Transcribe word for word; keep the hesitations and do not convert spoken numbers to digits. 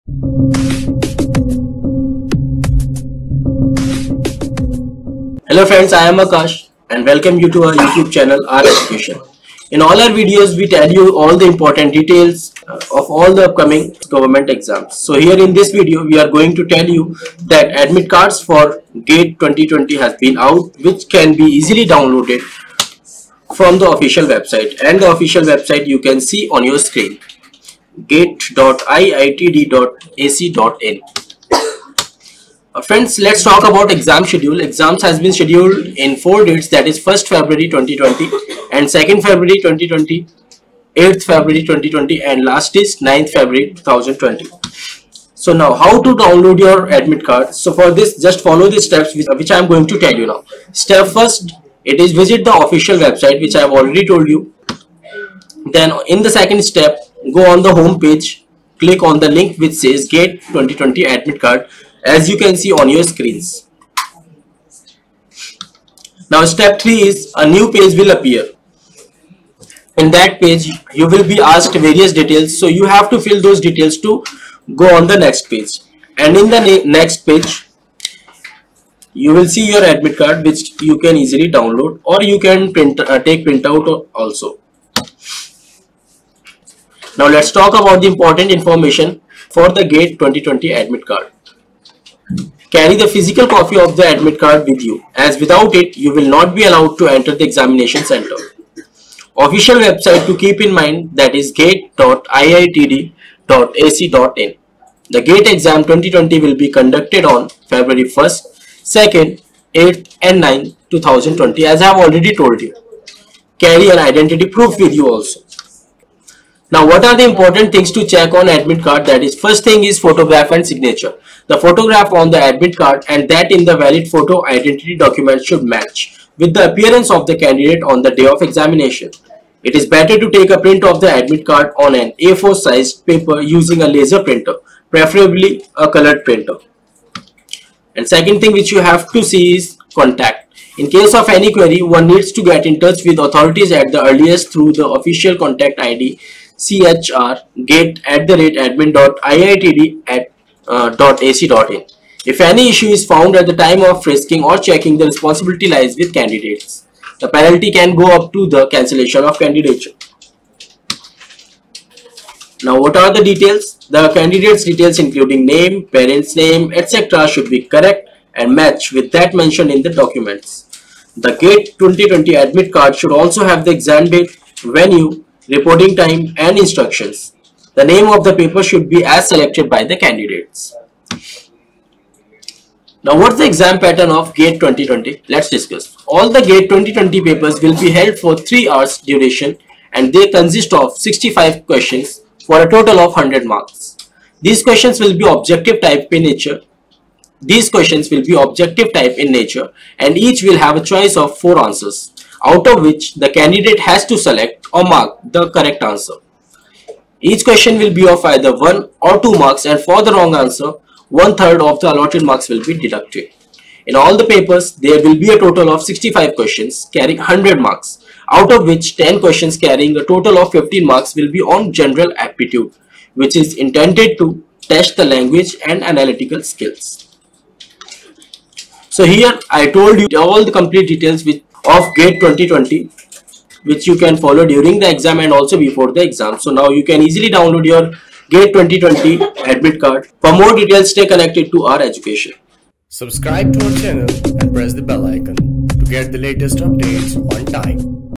Hello friends, I am Akash and welcome you to our YouTube channel R Education. In all our videos, we tell you all the important details of all the upcoming government exams. So here in this video, we are going to tell you that admit cards for GATE twenty twenty has been out, which can be easily downloaded from the official website, and the official website you can see on your screen, gate dot I I T D dot A C dot in. Uh, friends, let's talk about exam schedule. Exams has been scheduled in four dates, that is first February twenty twenty and second February twenty twenty, eighth February twenty twenty, and last is ninth February two thousand twenty. So now how to download your admit card? So for this, just follow the steps which, which I am going to tell you now. Step first, it is visit the official website, which I have already told you. Then in the second step, go on the home page, click on the link which says GATE twenty twenty admit card, as you can see on your screens. Now step three is a new page will appear. In that page you will be asked various details, so you have to fill those details to go on the next page. And in the next page you will see your admit card, which you can easily download, or you can print uh, take printout also. Now let's talk about the important information for the GATE twenty twenty admit card. Carry the physical copy of the admit card with you, as without it you will not be allowed to enter the examination center. Official website to keep in mind, that is gate dot I I T D dot A C dot in. The GATE exam twenty twenty will be conducted on February first, second, eighth and ninth two thousand twenty, as I have already told you. Carry an identity proof with you also. Now what are the important things to check on admit card? That is, first thing is photograph and signature. The photograph on the admit card and that in the valid photo identity document should match with the appearance of the candidate on the day of examination. It is better to take a print of the admit card on an A four sized paper using a laser printer, preferably a colored printer. And second thing which you have to see is contact. In case of any query, one needs to get in touch with authorities at the earliest through the official contact I D C H R gate at the rate admin dot I I T D at uh, dot A C dot in. If any issue is found at the time of frisking or checking, the responsibility lies with candidates. The penalty can go up to the cancellation of candidature. Now what are the details? The candidate's details including name, parents' name, et cetera should be correct and match with that mentioned in the documents. The GATE twenty twenty admit card should also have the exam date, venue, reporting time and instructions. The name of the paper should be as selected by the candidates. Now what's the exam pattern of GATE twenty twenty? Let's discuss. All the GATE twenty twenty papers will be held for three hours duration, and they consist of sixty-five questions for a total of one hundred marks. These questions will be objective type in nature. These questions will be objective type in nature and each will have a choice of four answers, out of which the candidate has to select or mark the correct answer. Each question will be of either one or two marks, and for the wrong answer, one third of the allotted marks will be deducted. In all the papers, there will be a total of sixty-five questions carrying one hundred marks, out of which ten questions carrying a total of fifteen marks will be on general aptitude, which is intended to test the language and analytical skills. So here I told you all the complete details with, of GATE twenty twenty, which you can follow during the exam and also before the exam. So now you can easily download your GATE twenty twenty admit card. For more details, stay connected to our education. Subscribe to our channel and press the bell icon to get the latest updates on time.